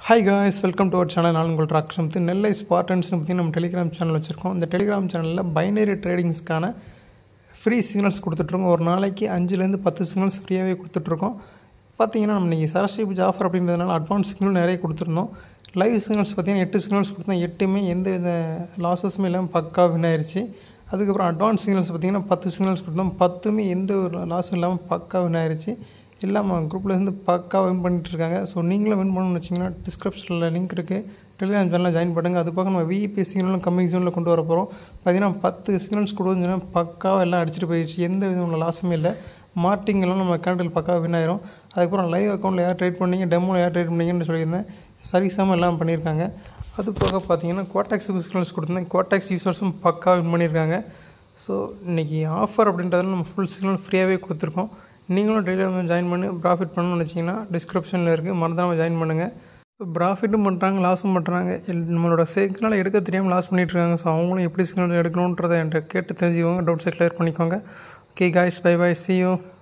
Hi guys, welcome to our channel. நான் உங்கள் ராக்ஷம். நெல்லை ஸ்பார்டன்ஸ்னு பற்றி நம்ம டெலிகிராம் சேனல் வச்சுருக்கோம். இந்த டெலிகிராம் சேனலில் பைனரி ட்ரேடிங்ஸ்க்கான ஃப்ரீ சிக்னல்ஸ் கொடுத்துட்ருக்கோம். ஒரு நாளைக்கு 5லேருந்து 10 சிக்னல்ஸ் ஃப்ரீயாகவே கொடுத்துட்ருக்கோம். பார்த்தீங்கன்னா நம்ம இன்றைக்கி சரஸ்வதி பூஜை ஆஃபர் அப்படின்றதுனால அட்வான்ஸ் சிக்னல் நிறைய கொடுத்துருந்தோம். லைவ் சிக்னல்ஸ் பார்த்திங்கன்னா 8 சிக்னல்ஸ் கொடுத்தோம். 8மே எந்த வித லாஸஸுமே இல்லாமல் பக்கா வின் ஆயிடுச்சு. அதுக்கப்புறம் அட்வான்ஸ் சிக்னல்ஸ் பார்த்திங்கன்னா 10 சிக்னல்ஸ் கொடுத்தோம். 10மே எந்த ஒரு லாஸும் இல்லாமல் பக்கா வின் ஆயிடுச்சு. எல்லாம் குரூப்லேருந்து பக்கா வின் பண்ணிட்டுருக்காங்க. ஸோ நீங்களும் வின் பண்ணணும்னு வச்சிங்கன்னா டிஸ்கிரிப்ஷனில் லிங்க் இருக்குது, டெலிகிராம் சேனலில் ஜாயின் பண்ணுங்கள். அது பக்கம் நம்ம விஇபி சிக்னலும் கம்மிங் ஜோனில் கொண்டு வர போகிறோம். பார்த்தீங்கன்னா 10 சிக்னல்ஸ் கொடுத்துன்னா பக்காவாக எல்லாம் அடிச்சுட்டு போயிடுச்சு. எந்த விதமான லாஸுமே இல்லை. மார்ட்டிங்கெல்லாம் நம்ம அக்கௌண்ட்டில் பக்காவாக வின் ஆயிரும். அதுக்கப்புறம் லைவ் அக்கௌண்ட்டில் யார் ட்ரேட் பண்ணிங்க, டெமோவில் யார் ட்ரேட் பண்ணிங்கன்னு சொல்லியிருந்தேன். சரிசாமல் எல்லாம் பண்ணியிருக்காங்க. அது போக பார்த்தீங்கன்னா கோட்டாக்ஸ் சிக்னல்ஸ் கொடுத்துருந்தேன். கோட்டாக்ஸ் யூசர்ஸும் பக்காவாக வின் பண்ணியிருக்காங்க. ஸோ இன்றைக்கி ஆஃபர் அப்படின்றதுல நம்ம ஃபுல் சிக்னல் ஃப்ரீயாகவே கொடுத்துருக்கோம். நீங்களும் டெய்லியும் ஜாயின் பண்ணி ப்ராஃபிட் பண்ணணும்னு வச்சிங்கன்னா டிஸ்கிரிப்ஷனில் இருக்குது, மறந்துடாமல் ஜாயின் பண்ணுங்கள். ப்ராஃபிட்டும் பண்ணுறாங்க, லாஸும் பண்ணுறாங்க. நம்மளோட சிக்னலை எடுக்க தெரியாமல் லாஸ் பண்ணிகிட்ருக்காங்க. ஸோ அவங்களும் எப்படி சிக்னல் எடுக்கணுன்றதை என்கிட்ட கேட்டு தெரிஞ்சுக்கோங்க, டவுட்ஸை கிளியர் பண்ணிக்கோங்க. Okay guys, bye bye, see you.